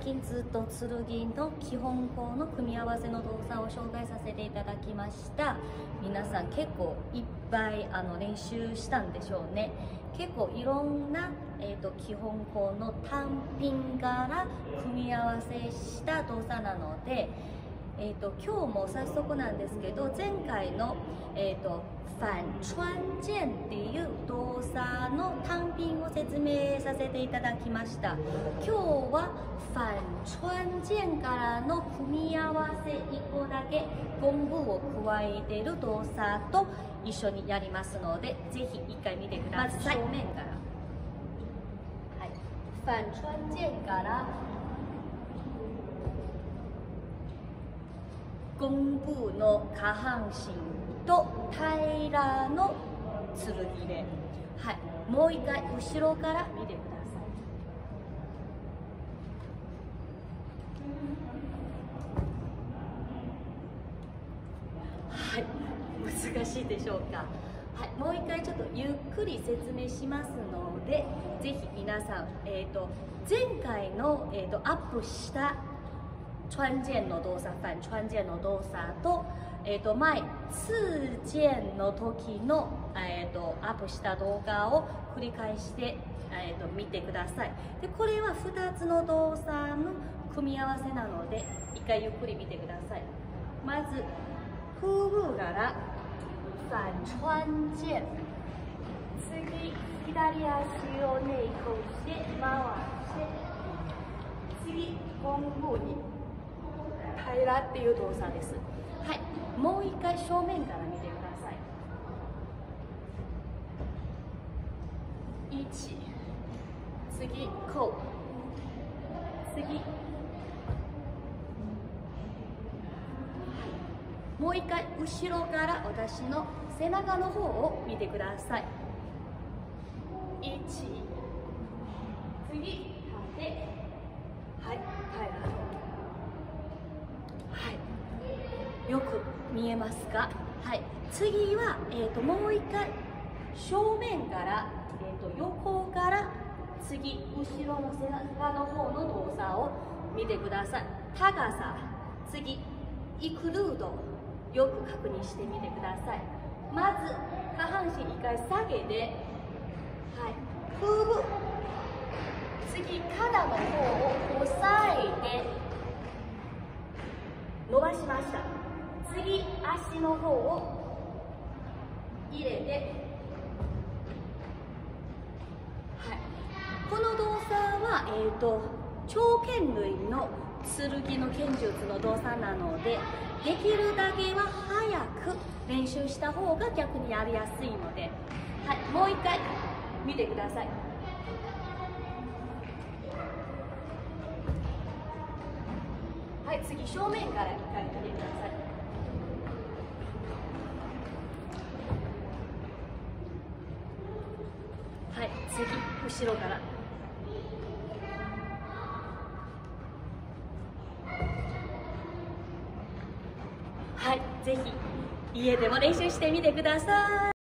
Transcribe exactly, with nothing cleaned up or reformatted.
近ずっと剣の基本功の組み合わせの動作を紹介させていただきました。皆さん結構いっぱいあの練習したんでしょうね。結構いろんな、えーと、基本功の単品から組み合わせした動作なので、えーと、今日も早速なんですけど、前回の、えーと反穿剑っていう動作の単品を説明させていただきました。今日は反穿剑からの組み合わせいっこだけゴングを加えている動作と一緒にやりますので、ぜひ一回見てください。まず正面から、はい、反穿剑からゴングの下半身と平らの剣で、はい、もう一回後ろから見てください。はい、難しいでしょうか。はい、もう一回ちょっとゆっくり説明しますので、ぜひ皆さん、えーと、前回の、えーと、アップした穿剑の動作、反穿剑の動作と、えーと前刺剑の時の、えーとアップした動画を繰り返して、えーと見てください。で、これはふたつの動作の組み合わせなので、一回ゆっくり見てください。まず、フグから反穿剑。次、左足をネイコして回して、次、ゴングに平らっていう動作です。はい、もう一回正面から見てください。いち、次、こう、次、もう一回後ろから私の背中の方を見てください。いち、次、立て、はい、平ら。よく見えますか？はい、次は、えー、ともう一回正面から、えー、と横から次後ろの背中の方の動作を見てください。高さ、次イクルード、よく確認してみてください。まず下半身一回下げて、はい、ふぐ、次肩の方を押さえて伸ばしました。次、足の方を入れて、はい、この動作は、えーと、長剣類の剣の剣術の動作なので、できるだけは早く練習した方が逆にやりやすいので、はい、もう一回見てください。はい、次正面から一回見てください。はい、次後ろから。はい、ぜひ家でも練習してみてください。